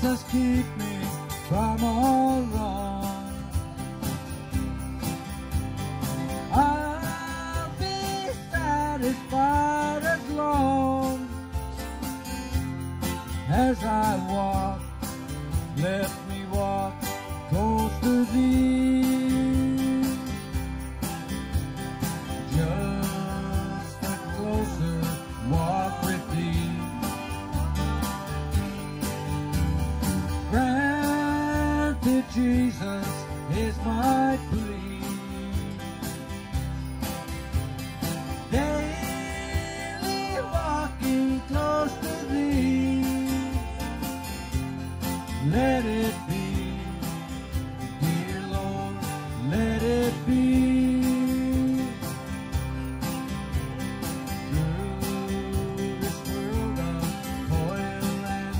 Jesus, keep me from all wrong. I'll be satisfied as long as I walk. Let me walk close to thee. Just a closer walk with thee. Granted, Jesus is my plea. Daily walking close to thee. Let it be, dear Lord, let it be. Through this world of toil and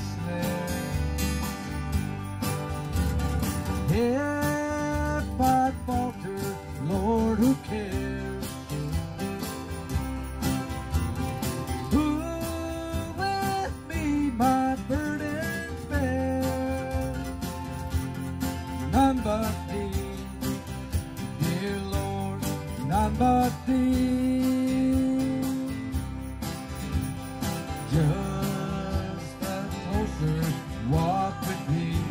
snare, if I falter, Lord, who cares? Who with me my burdens bear? None but thee, dear Lord, none but thee. Just a closer walk with thee.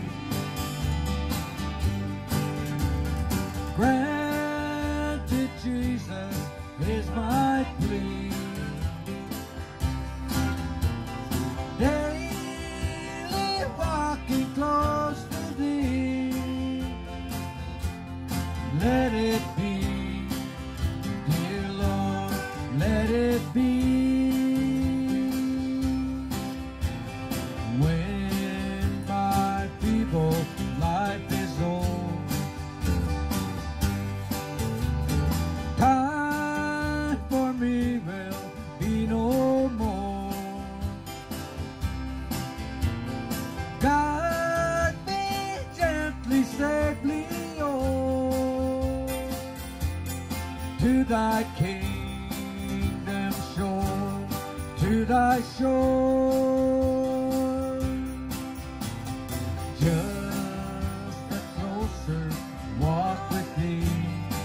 Granted, Jesus is my plea. Daily walking close to thee. Let it be, dear Lord, let it be. When my feeble life is old, time for me will be no more. Guide me gently, safely, oh, to thy kingdom shore, to thy shore. Just a closer walk with thee.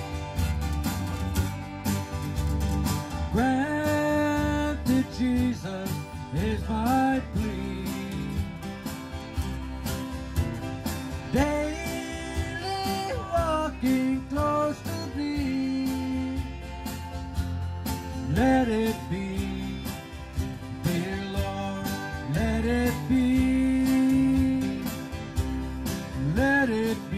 Granted, Jesus is my plea. Daily walking close to thee. Let it be, dear Lord, let it be. Let it be.